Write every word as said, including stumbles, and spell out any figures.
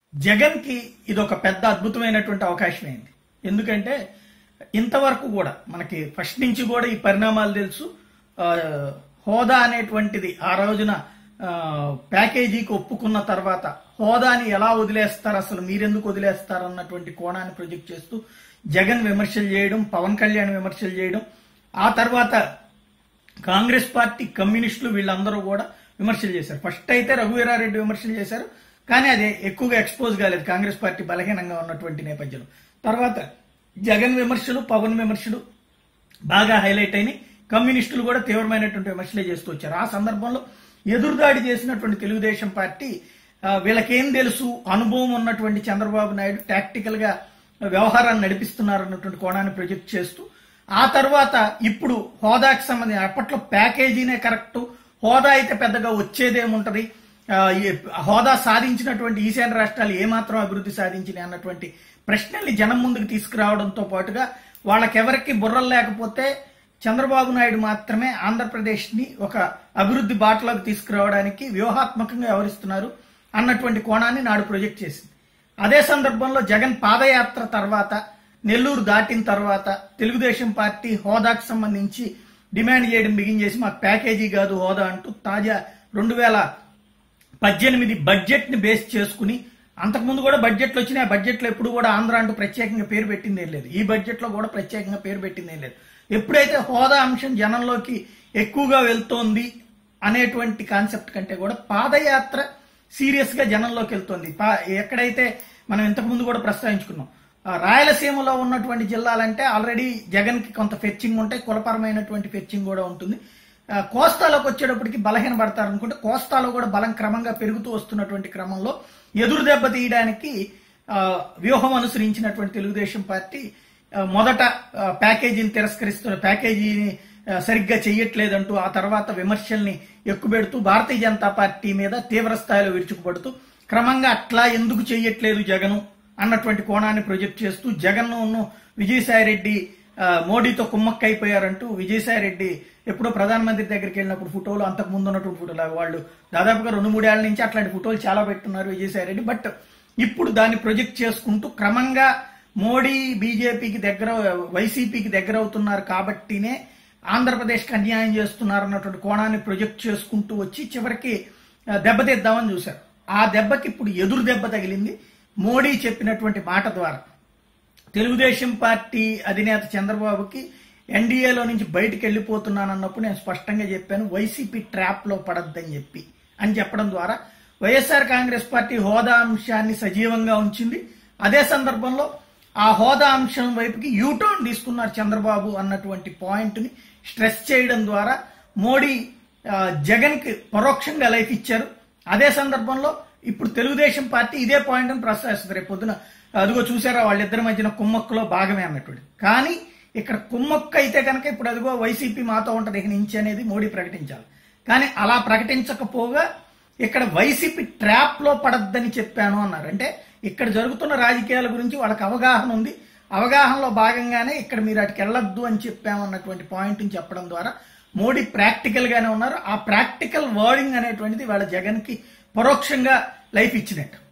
జగన్ కి ఇది ఒక పెద్ద అద్భుతమైనటువంటి అవకాశం అయింది. ఎందుకంటే ఇంతవరకు కూడా మనకి ఫస్ట్ నుంచి కూడా ఈ పరిణామాలు తెలుసు. హోదా అనేటువంటిది ఆ రోజున ప్యాకేజీకి ఒప్పుకున్న తర్వాత హోదాని ఎలా వదిలేస్తారు, అసలు మీరెందుకు వదిలేస్తారు అన్నటువంటి కోణాన్ని ప్రొజెక్ట్ చేస్తూ జగన్ విమర్శలు చేయడం, పవన్ కళ్యాణ్ విమర్శలు చేయడం, ఆ తర్వాత కాంగ్రెస్ పార్టీ, కమ్యూనిస్టులు వీళ్ళందరూ కూడా విమర్శలు చేశారు. ఫస్ట్ అయితే రఘువీరారెడ్డి విమర్శలు చేశారు, కానీ అది ఎక్కువగా ఎక్స్పోజ్ కాలేదు కాంగ్రెస్ పార్టీ బలహీనంగా ఉన్నటువంటి నేపథ్యంలో. తర్వాత జగన్ విమర్శలు, పవన్ విమర్శలు బాగా హైలైట్ అయినాయి. కమ్యూనిస్టులు కూడా తీవ్రమైనటువంటి విమర్శలే చేస్తూ వచ్చారు. ఆ సందర్భంలో ఎదురుదాడి చేసినటువంటి తెలుగుదేశం పార్టీ వీళ్ళకేం తెలుసు, అనుభవం ఉన్నటువంటి చంద్రబాబు నాయుడు టాక్టికల్ గా వ్యవహారాన్ని నడిపిస్తున్నారు అన్నటువంటి కోణాన్ని ప్రొజెక్ట్ చేస్తూ, ఆ తర్వాత ఇప్పుడు హోదాకి సంబంధించి అప్పట్లో ప్యాకేజీనే కరెక్ట్, హోదా అయితే పెద్దగా వచ్చేదేముంటది, హోదా సాధించినటువంటి ఈశాన్య రాష్ట్రాలు ఏమాత్రం అభివృద్ధి సాధించినాయి అన్నటువంటి ప్రశ్నల్ని జనం ముందుకు తీసుకురావడంతో పాటుగా వాళ్ళకెవరికి బుర్రలు లేకపోతే చంద్రబాబు నాయుడు మాత్రమే ఆంధ్రప్రదేశ్ ని ఒక అభివృద్ధి బాటలోకి తీసుకురావడానికి వ్యూహాత్మకంగా వ్యవహరిస్తున్నారు అన్నటువంటి కోణాన్ని నాడు ప్రొజెక్ట్ చేసింది. అదే సందర్భంలో జగన్ పాదయాత్ర తర్వాత, నెల్లూరు దాటిన తర్వాత తెలుగుదేశం పార్టీ హోదాకు సంబంధించి డిమాండ్ చేయడం బిగిన్ చేసి మాకు ప్యాకేజీ కాదు హోదా అంటూ తాజా రెండు వేల పద్దెనిమిది బడ్జెట్ ని బేస్ చేసుకుని, అంతకుముందు కూడా బడ్జెట్లు వచ్చినాయి, ఆ బడ్జెట్ లో ఎప్పుడు కూడా ఆంధ్ర అంటూ ప్రత్యేకంగా పేరు పెట్టింది ఏం లేదు, ఈ బడ్జెట్ లో కూడా ప్రత్యేకంగా పేరు పెట్టింది ఏం లేదు. ఎప్పుడైతే హోదా అంశం జనంలోకి ఎక్కువగా వెళ్తోంది అనేటువంటి కాన్సెప్ట్ కంటే కూడా పాదయాత్ర సీరియస్ గా జనంలోకి వెళ్తోంది. ఎక్కడైతే మనం ఇంతకు ముందు కూడా ప్రస్తావించుకున్నాం, రాయలసీమలో ఉన్నటువంటి జిల్లాలంటే ఆల్రెడీ జగన్ కి కొంత ఫెచ్చింగ్ ఉంటాయి, కులపరమైనటువంటి ఫెచ్చింగ్ కూడా ఉంటుంది. కోస్తాలోకి వచ్చేటప్పటికి బలహీన పడతారు అనుకుంటే కోస్తాలో కూడా బలం క్రమంగా పెరుగుతూ వస్తున్నటువంటి క్రమంలో ఎదురు దెబ్బ తీయడానికి వ్యూహం అనుసరించినటువంటి తెలుగుదేశం పార్టీ మొదట ప్యాకేజీని తిరస్కరిస్తున్న, ప్యాకేజీని సరిగ్గా చెయ్యట్లేదంటూ ఆ తర్వాత విమర్శల్ని ఎక్కుపెడుతూ భారతీయ జనతా పార్టీ మీద తీవ్ర స్థాయిలో విరుచుకుపడుతూ క్రమంగా అట్లా ఎందుకు చెయ్యట్లేదు జగన్ అన్నటువంటి కోణాన్ని ప్రొజెక్ట్ చేస్తూ జగన్ విజయసాయిరెడ్డి మోడీతో కుమ్మక్కైపోయారంటూ విజయసాయిరెడ్డి ఎప్పుడో ప్రధానమంత్రి దగ్గరికి వెళ్ళినప్పుడు ఫోటోలు, అంతకు ముందు ఉన్నటువంటి ఫోటోలు, వాళ్ళు దాదాపుగా రెండు మూడేళ్ల నుంచి అట్లాంటి ఫోటోలు చాలా పెట్టున్నారు విజయసాయిరెడ్డి. బట్ ఇప్పుడు దాన్ని ప్రొజెక్ట్ చేసుకుంటూ క్రమంగా మోడీ బీజేపీకి దగ్గర, వైసీపీకి దగ్గర అవుతున్నారు కాబట్టినే ఆంధ్రప్రదేశ్కి అన్యాయం చేస్తున్నారు అన్నటువంటి కోణాన్ని ప్రొజెక్ట్ చేసుకుంటూ వచ్చి చివరికి దెబ్బతీద్దామని చూశారు. ఆ దెబ్బకి ఇప్పుడు ఎదురు దెబ్బ తగిలింది మోడీ చెప్పినటువంటి మాట ద్వారా. తెలుగుదేశం పార్టీ అధినేత చంద్రబాబుకి ఎన్డీఏలో నుంచి బయటకు వెళ్ళిపోతున్నానన్నప్పుడు నేను స్పష్టంగా చెప్పాను, వైసీపీ ట్రాప్ లో పడద్దని చెప్పి అని చెప్పడం ద్వారా వైఎస్ఆర్ కాంగ్రెస్ పార్టీ హోదా అంశాన్ని సజీవంగా ఉంచింది. అదే సందర్భంలో ఆ హోదా అంశం వైపుకి యూటర్న్ తీసుకున్నారు చంద్రబాబు అన్నటువంటి పాయింట్ ని స్ట్రెస్ చేయడం ద్వారా మోడీ జగన్ కి పరోక్షంగా లైఫ్ ఇచ్చారు. అదే సందర్భంలో ఇప్పుడు తెలుగుదేశం పార్టీ ఇదే పాయింట్ ని ప్రస్తావిస్తుంది. రేపు పొద్దున అదిగో చూసారా వాళ్ళిద్దరి మధ్యన కుమ్మక్కులో భాగమే అన్నటువంటి, కానీ ఇక్కడ కుమ్మక్కు అయితే కనుక ఇప్పుడు అదిగో వైసీపీ మాతో ఉంటది ఇక నుంచి అనేది మోడీ ప్రకటించాలి. కానీ అలా ప్రకటించకపోగా ఇక్కడ వైసీపీ ట్రాప్ లో పడద్దని చెప్పాను అన్నారు. అంటే ఇక్కడ జరుగుతున్న రాజకీయాల గురించి వాళ్ళకి అవగాహన ఉంది, అవగాహనలో భాగంగానే ఇక్కడ మీరు అటుకి వెళ్ళొద్దు అని చెప్పామన్నటువంటి పాయింట్ ని చెప్పడం ద్వారా మోడీ ప్రాక్టికల్ గానే ఉన్నారు. ఆ ప్రాక్టికల్ వర్డింగ్ అనేటువంటిది వాళ్ళ జగన్ కి పరోక్షంగా లైఫ్ ఇచ్చినట్టు.